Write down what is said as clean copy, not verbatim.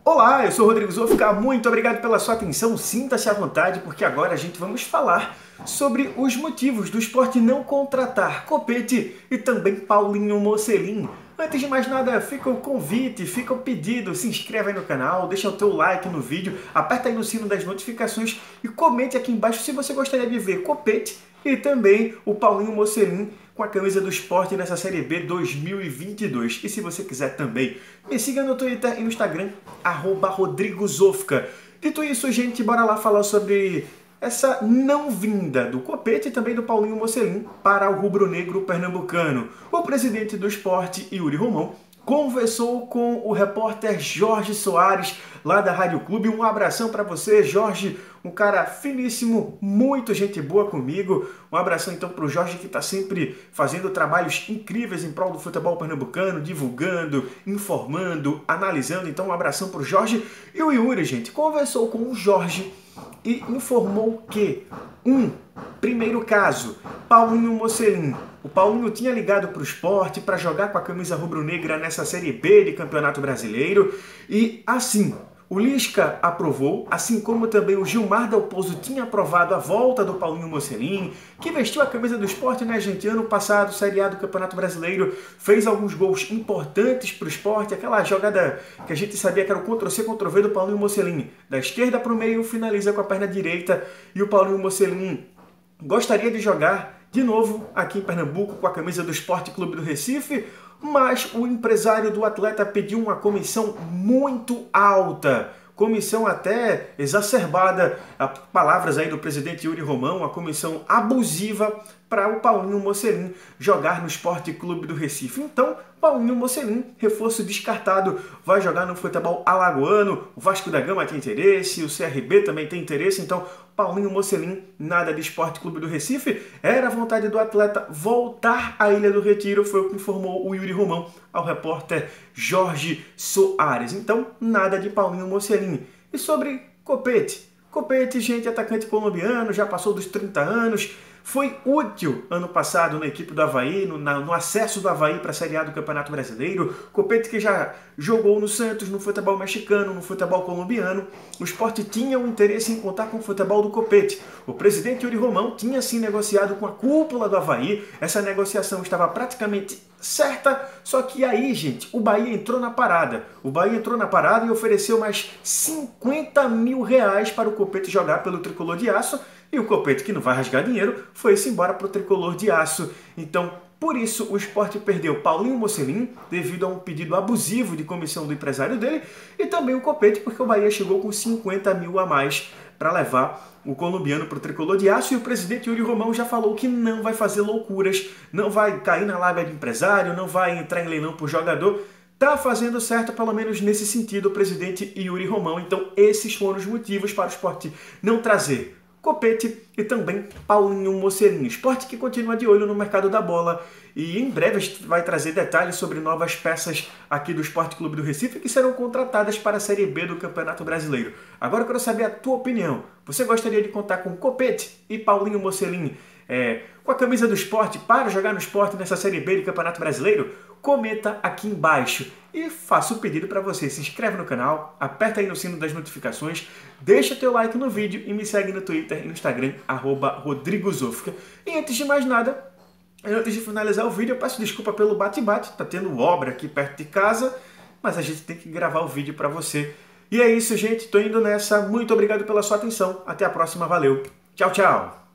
Olá, eu sou o Rodrigo Zofka, muito obrigado pela sua atenção, sinta-se à vontade, porque agora a gente vamos falar sobre os motivos do Sport não contratar Copete e também Paulinho Mocelin. Antes de mais nada, fica o convite, fica o pedido, se inscreve aí no canal, deixa o teu like no vídeo, aperta aí no sino das notificações e comente aqui embaixo se você gostaria de ver Copete e também o Paulinho Mocelin com a camisa do Sport nessa Série B 2022. E se você quiser também, me siga no Twitter e no Instagram, @RodrigoZofka. Dito isso, gente, bora lá falar sobre essa não vinda do Copete e também do Paulinho Mocelin para o rubro-negro pernambucano. O presidente do Sport, Yuri Romão, conversou com o repórter Jorge Soares, lá da Rádio Clube. Um abração para você, Jorge, um cara finíssimo, muito gente boa comigo. Um abração então para o Jorge, que está sempre fazendo trabalhos incríveis em prol do futebol pernambucano, divulgando, informando, analisando. Então um abração para o Jorge. E o Yuri, gente, conversou com o Jorge e informou que, primeiro caso, Paulinho Mocelin. O Paulinho tinha ligado para o Sport para jogar com a camisa rubro-negra nessa Série B de Campeonato Brasileiro e, assim, o Lisca aprovou, assim como também o Gilmar Dalpozo tinha aprovado a volta do Paulinho Mocelin, que vestiu a camisa do Sport, né, gente? Ano passado, Série A do Campeonato Brasileiro, fez alguns gols importantes para o Sport, aquela jogada que a gente sabia que era o Ctrl-C, Ctrl-V do Paulinho Mocelin. Da esquerda para o meio, finaliza com a perna direita e o Paulinho Mocelin gostaria de jogar de novo aqui em Pernambuco com a camisa do Sport Clube do Recife, mas o empresário do atleta pediu uma comissão muito alta, comissão até exacerbada, palavras aí do presidente Yuri Romão, uma comissão abusiva para o Paulinho Mocelin jogar no Sport Clube do Recife. Então, Paulinho Mocelin, reforço descartado, vai jogar no futebol alagoano, o Vasco da Gama tem interesse, o CRB também tem interesse, então Paulinho Mocelin, nada de Sport Clube do Recife. Era a vontade do atleta voltar à Ilha do Retiro, foi o que informou o Yuri Romão ao repórter Jorge Soares. Então, nada de Paulinho Mocelin. E sobre Copete? Copete, gente, atacante colombiano, já passou dos 30 anos, foi útil ano passado na equipe do Avaí, no acesso do Avaí para a Série A do Campeonato Brasileiro. Copete que já jogou no Santos, no futebol mexicano, no futebol colombiano. O Sport tinha um interesse em contar com o futebol do Copete. O presidente Yuri Romão tinha sim negociado com a cúpula do Avaí. Essa negociação estava praticamente certa, só que aí, gente, o Bahia entrou na parada. O Bahia entrou na parada e ofereceu mais 50 mil reais para o Copete jogar pelo Tricolor de Aço. E o Copete, que não vai rasgar dinheiro, foi-se embora para o Tricolor de Aço. Então, por isso, o Sport perdeu Paulinho Mocelin, devido a um pedido abusivo de comissão do empresário dele, e também o Copete, porque o Bahia chegou com 50 mil a mais para levar o colombiano para o Tricolor de Aço, e o presidente Yuri Romão já falou que não vai fazer loucuras, não vai cair na lábia de empresário, não vai entrar em leilão por jogador. Tá fazendo certo, pelo menos nesse sentido, o presidente Yuri Romão. Então, esses foram os motivos para o Sport não trazer Copete e também Paulinho Mocelin. Sport que continua de olho no mercado da bola e em breve a gente vai trazer detalhes sobre novas peças aqui do Sport Clube do Recife que serão contratadas para a Série B do Campeonato Brasileiro. Agora eu quero saber a tua opinião. Você gostaria de contar com Copete e Paulinho Mocelin com a camisa do Sport para jogar no Sport nessa Série B do Campeonato Brasileiro? Comenta aqui embaixo e faça o pedido para você. Se inscreve no canal, aperta aí no sino das notificações, deixa teu like no vídeo e me segue no Twitter e no Instagram, @RodrigoZofka. E antes de mais nada, antes de finalizar o vídeo, eu peço desculpa pelo bate-bate, tá tendo obra aqui perto de casa, mas a gente tem que gravar o vídeo para você. E é isso, gente, tô indo nessa. Muito obrigado pela sua atenção. Até a próxima, valeu. Tchau, tchau.